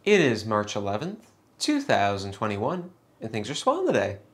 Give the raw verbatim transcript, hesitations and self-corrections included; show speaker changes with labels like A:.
A: It is March eleventh, two thousand twenty-one, and things are swell today.